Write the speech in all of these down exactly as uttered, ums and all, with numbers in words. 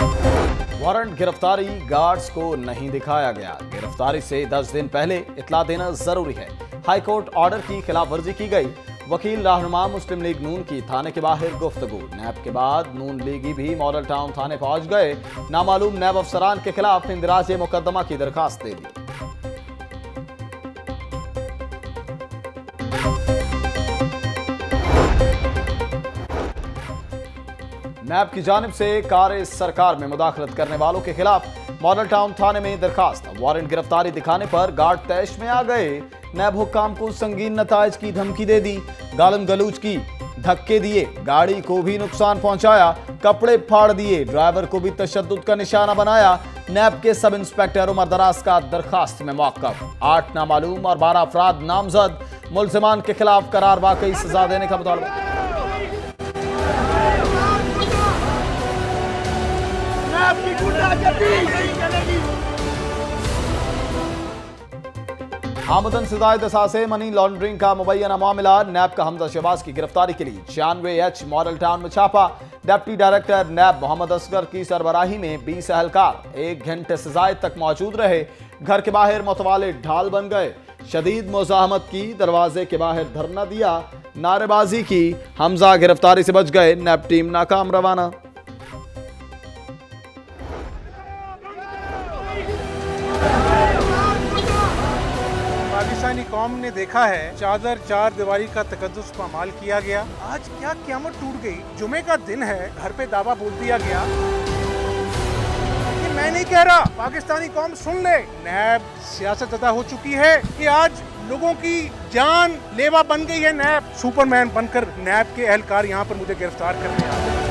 Warrant गिरफ्तारी guards को नहीं दिखाया गया। गिरफ्तारी से दस दिन पहले इतला देना जरूरी है। हाईकोर्ट ऑर्डर की खिलाफवर्जी की गई। वकील रहनुमा मुस्लिम लीग नून की थाने के बाहर गुफ्तगू। नैब के बाद नून लीगी भी मॉडल टाउन थाने पहुंच गए। नामालूम नैब अफसरान के खिलाफ इंदिराज मुकदमा की दरखास्त दे दी। नैब की जानिब से कार्य सरकार में मुदाखलत करने वालों के खिलाफ मॉडल टाउन थाने में दरखास्त। वारंट गिरफ्तारी दिखाने पर गार्ड तैश में आ गए। नैब हुक्काम को संगीन नताइज की धमकी दे दी। गालम गलूच की, धक्के दिए, गाड़ी को भी नुकसान पहुंचाया, कपड़े फाड़ दिए, ड्राइवर को भी तशद्दुद का निशाना बनाया। नैब के सब इंस्पेक्टर उमर दराज का दरखास्त में मौक़िफ़। आठ नामालूम और बारह अफराद नामजद। मुल्ज़िमान के खिलाफ करार वाकई सजा देने का मुतालबा। आमदन से ज़ायद असासे मनी लॉन्ड्रिंग का मुबैना मामला। नैब का हमजा शहबाज की गिरफ्तारी के लिए छियानवे एच मॉडल टाउन में छापा। डिप्टी डायरेक्टर नैब मोहम्मद असगर की सरबराही में बीस अहलकार एक घंटे से ज़ायद तक मौजूद रहे। घर के बाहर मुतवाले ढाल बन गए। शदीद मुज़ाहमत की, दरवाजे के बाहर धरना दिया, नारेबाजी की। हमजा गिरफ्तारी से बच गए। नैब टीम नाकाम रवाना। पाकिस्तानी कौम ने देखा है चादर चार दीवारी का तकद्दुस पामाल किया गया। आज क्या क़यामत टूट गई। जुमे का दिन है, घर पे दावा बोल दिया गया। ये मैं नहीं कह रहा, पाकिस्तानी कौम सुन ले। नैब सियासत अदा हो चुकी है कि आज लोगों की जान लेवा बन गई है। नैब सुपरमैन बनकर नैब के एहलकार यहाँ पर मुझे गिरफ्तार करने आ गए।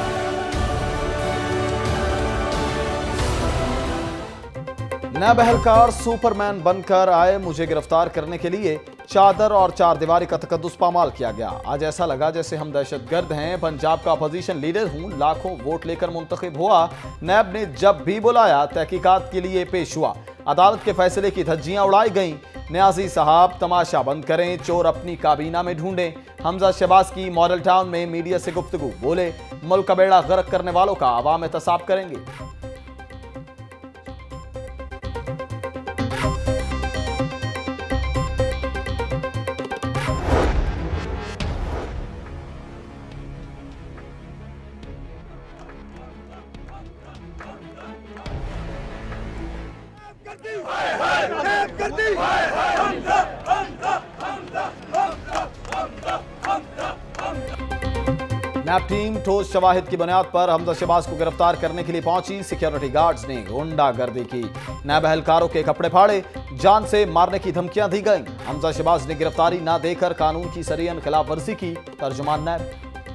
नैब एहलकार सुपरमैन बनकर आए। मुझे गिरफ्तार करने के लिए चादर और चार दीवारी का तकद्दुस पामाल किया गया। आज ऐसा लगा जैसे हम दहशतगर्द हैं। पंजाब का अपोजिशन लीडर हूं, लाखों वोट लेकर मुंतखब हुआ। नैब ने जब भी बुलाया तहकीकात के लिए पेश हुआ। अदालत के फैसले की धज्जियां उड़ाई गईं। न्याजी साहब तमाशा बंद करें, चोर अपनी काबीना में ढूंढें। हमजा शहबाज की मॉडल टाउन में मीडिया से गुफ्तगू। बोले, मुल्क का बेड़ा गर्क करने वालों का अवाम एहतसाब करेंगे। नैब टीम ठोस शवाहिद की बुनियाद पर हमजा शहबाज को गिरफ्तार करने के लिए पहुंची। सिक्योरिटी गार्ड्स ने गुंडागर्दी की। नैब एहलकारों के कपड़े फाड़े, जान से मारने की धमकियां दी गईं। हमजा शहबाज ने गिरफ्तारी ना देकर कानून की सरीहन खिलाफ वर्जी की। तर्जुमान नैब।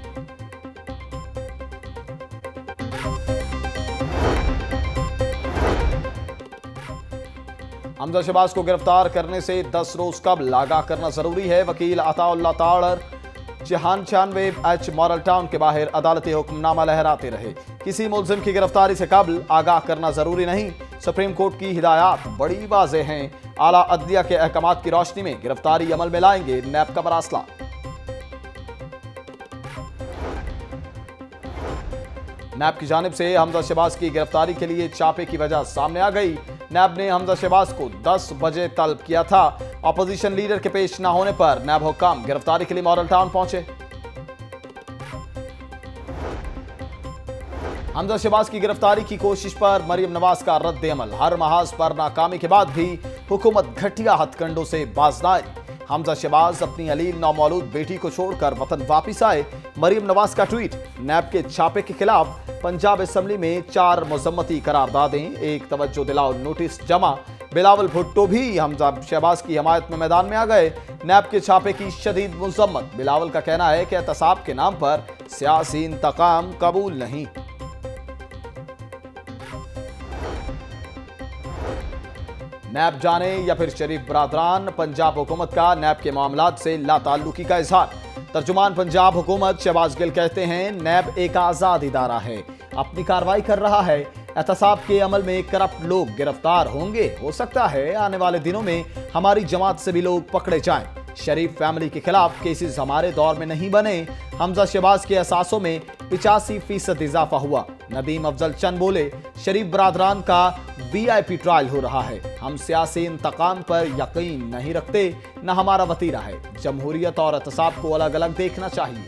हमजा शहबाज को गिरफ्तार करने से दस रोज कबल आगाह करना जरूरी है। वकील अताउल्लाह ताड़र जहान छियानवे एच मॉडल टाउन के बाहर अदालती हुक्मनामा लहराते रहे। किसी मुल्जिम की गिरफ्तारी से कबल आगाह करना जरूरी नहीं। सुप्रीम कोर्ट की हिदायत बड़ी वाज़ेह हैं। आला अदलिया के अहकामात की रोशनी में गिरफ्तारी अमल में लाएंगे नैब का मरासला। नैब की जानिब से हमजा शहबाज की गिरफ्तारी के लिए छापे की वजह सामने आ गई। नैब ने हमजा शहबाज को दस बजे तलब किया था। अपोजिशन लीडर के पेश न होने पर नैब हुक्काम गिरफ्तारी के लिए मॉडल टाउन पहुंचे। हमजा शहबाज की गिरफ्तारी की कोशिश पर मरियम नवाज का रद्द अमल। हर महाज पर नाकामी के बाद भी हुकूमत घटिया हथकंडों से बाज न आई। हमजा शहबाज अपनी अलील नौमौलूद बेटी को छोड़कर वतन वापिस आए। मरियम नवाज का ट्वीट। नैब के छापे के खिलाफ पंजाब असेंबली में चार मुजम्मती करारदादें, एक तवज्जो दिलाओ नोटिस जमा। बिलावल भुट्टो भी हमजा शहबाज की हमायत में मैदान में आ गए। नैब के छापे की शदीद मुजम्मत। बिलावल का कहना है कि एहतसाब के नाम पर सियासी इंतकाम कबूल नहीं। नैब जाने या फिर शरीफ बरादरान, पंजाब हुकूमत का नैब के मामलात से लाताल्लुकी का इजहार। तर्जुमान पंजाब हुकूमत शहबाज गिल कहते हैं, नैब एक आज़ाद इदारा है, अपनी कार्रवाई कर रहा है। एहतसाब के अमल में करप्ट लोग गिरफ्तार होंगे। हो सकता है आने वाले दिनों में हमारी जमात से भी लोग पकड़े जाएं। शरीफ फैमिली के खिलाफ केसेस हमारे दौर में नहीं बने। हमजा शहबाज के असासों में पिचासी फीसद इजाफा हुआ। नदीम अफजल चंद बोले, शरीफ बरादरान का वीआईपी ट्रायल हो रहा है। हम सियासी इंतकाम पर यकीन नहीं रखते, न हमारा वतीरा है। जमहूरियत और एहतसाब को अलग अलग देखना चाहिए।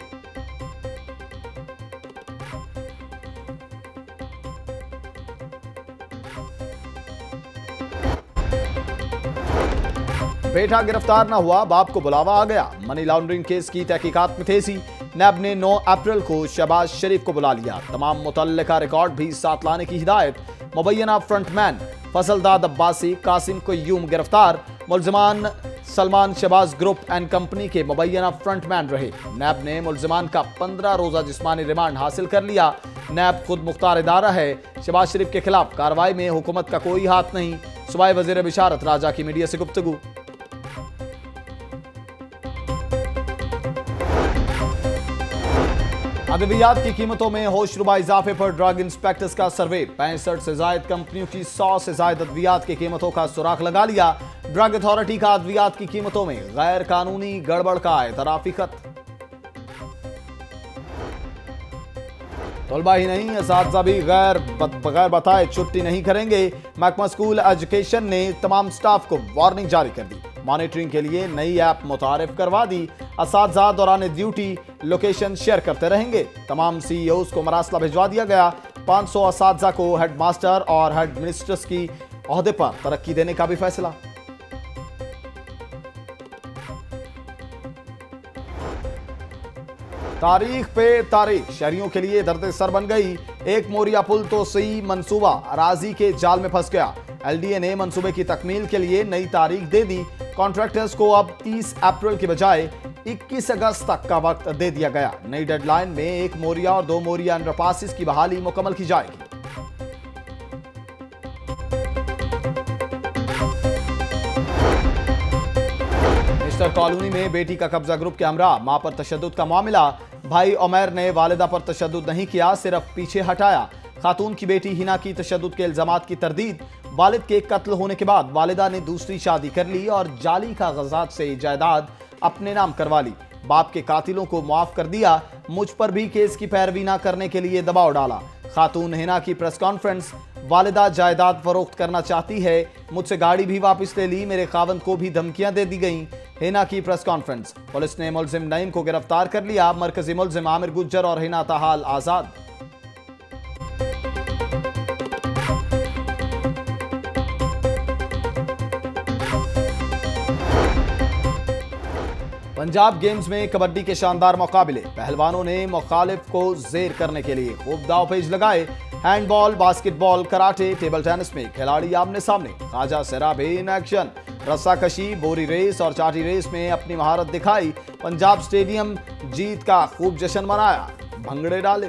बेटा गिरफ्तार न हुआ, बाप को बुलावा आ गया। मनी लॉन्ड्रिंग केस की तहकीकात में तेजी। नैब ने नौ अप्रैल को शहबाज शरीफ को बुला लिया। तमाम मुतल्लिका रिकॉर्ड भी साथ लाने की हिदायत। मुबैना फ्रंटमैन फजलदाद अब्बासी, कासिम क्यूम गिरफ्तार। मुल्जिमान Salman Shahbaz group and company के मुबैना फ्रंटमैन रहे। नैब ने मुल्जिमान का पंद्रह रोजा जिस्मानी रिमांड हासिल कर लिया। नैब खुद मुख्तार इदारा है। शहबाज शरीफ के खिलाफ कार्रवाई में हुकूमत का कोई हाथ नहीं। सूबाई वजीर बिशारत राजा की मीडिया से गुफ्तगू। अद्वियात की कीमतों में होशरुबा इजाफे पर ड्रग इंस्पेक्टर्स का सर्वे। पैंसठ से जायद कंपनियों की सौ से जायद अद्वियात की कीमतों का सुराख लगा लिया। ड्रग अथॉरिटी का अद्वियात की कीमतों में गैर कानूनी गड़बड़ का एतराफी खत। तलबा ही नहीं, असातिज़ा भी गैर बगैर बताए छुट्टी नहीं करेंगे। महकमा स्कूल एजुकेशन ने तमाम स्टाफ को वार्निंग जारी कर दी। मॉनिटरिंग के लिए नई ऐप मुतारिफ करवा दी। असातिज़ा दौरान ड्यूटी लोकेशन शेयर करते रहेंगे। तमाम सीईओज को मरासला भिजवा दिया गया। पाँच सौ असातिज़ा को हेड मास्टर और हेड मिनिस्टर्स की ओहदे पर तरक्की देने का भी फैसला। तारीख पे तारीख शहरियों के लिए दर्द सर बन गई। एक मोरिया पुल तो सही मंसूबा अराजी के जाल में फंस गया। एलडीए ने मंसूबे की तकमील के लिए नई तारीख दे दी। कॉन्ट्रैक्टर्स को अब तीस अप्रैल के बजाय इक्कीस अगस्त तक का वक्त दे दिया गया। नई डेडलाइन में एक मोरिया और दो मोरिया अंडरपासेस की बहाली मुकम्मल की जाएगी। मिस्टर कॉलोनी में बेटी का कब्जा ग्रुप के हमरा, मां पर तशद्दुद का मामला। भाई उमैर ने वालिदा पर तशद्दुद नहीं किया, सिर्फ पीछे हटाया। खातून की बेटी हिना की तशद्दुद के इल्जामात की तरदीद। वालिद के कत्ल होने के बाद वालिदा ने दूसरी शादी कर ली और जाली कागजात से जायदाद अपने नाम करवा ली। बाप के कातिलों को मुआफ कर दिया। मुझ पर भी केस की पैरवी न करने के लिए दबाव डाला। खातून हिना की प्रेस कॉन्फ्रेंस। वालिदा जायदाद फरोख्त करना चाहती है, मुझसे गाड़ी भी वापस ले ली। मेरे खावंद को भी धमकियां दे दी गईं। हिना की प्रेस कॉन्फ्रेंस। पुलिस ने मुल्जिम नईम को गिरफ्तार कर लिया। मरकजी मुल्जिम आमिर गुज्जर और हिना ताहाल आजाद। पंजाब गेम्स में कबड्डी के शानदार मुकाबले। पहलवानों ने मुखालिफ को जेर करने के लिए खूब दावपेच लगाए। Handball, basketball, karate, table tennis में खिलाड़ी आमने सामने। Khwaja सराबे in action. रस्साकशी, बोरी रेस और चाटी रेस में अपनी महारत दिखाई। पंजाब स्टेडियम जीत का खूब जश्न मनाया, भंगड़े डाले।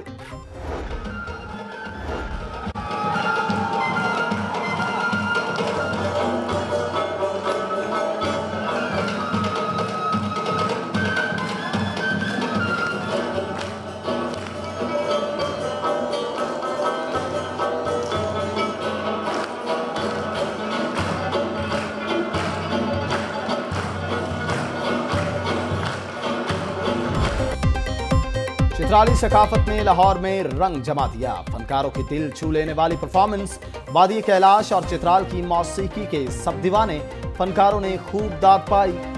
चित्राली सकाफत ने लाहौर में रंग जमा दिया। फनकारों के दिल छू लेने वाली परफॉर्मेंस। वादी कैलाश और चित्राल की मौसीकी के सब दीवाने। फनकारों ने खूब दाद पाई।